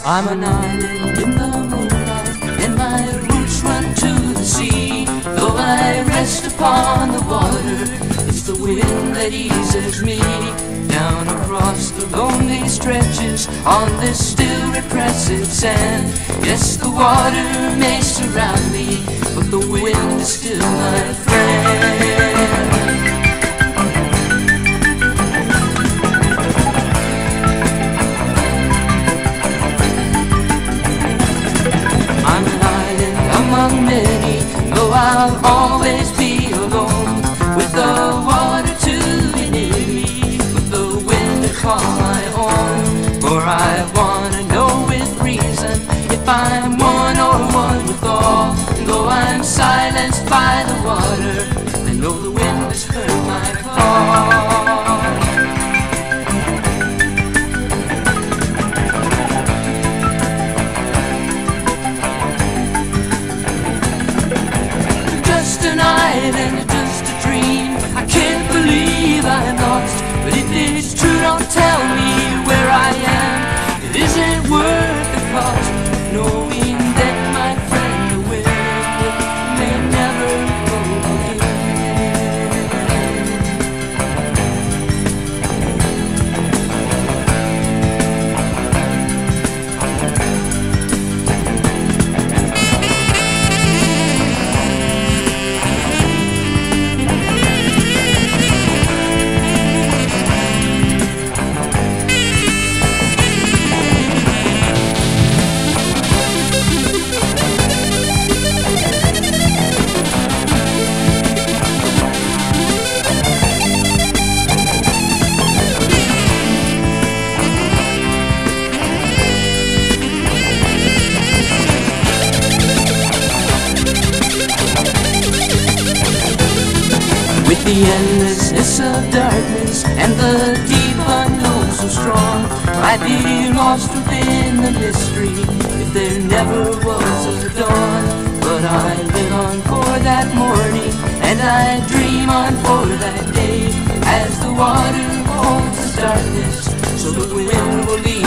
I'm an island in the moonlight, and my roots run to the sea. Though I rest upon the water, it's the wind that eases me. Down across the lonely stretches on this still repressive sand. Yes, the water may surround me, but the wind is still my friend. I'm an island among many, though I'll always be alone, with the water to be near me, with the wind to call my own. For I wanna know with reason if I'm one or one with all. And though I'm silenced by the water, I know the wind has heard my call. Just an island, just a dream. I can't believe I'm lost, but if it's true, don't tell me where I am. It isn't worth the cost, knowing that my friend the wind may never go with the endlessness of darkness and the deep unknown so strong. I'd be lost within the mystery if there never was a dawn. But I live on for that morning, and I dream on for that day, as the water holds the darkness, so the wind will lead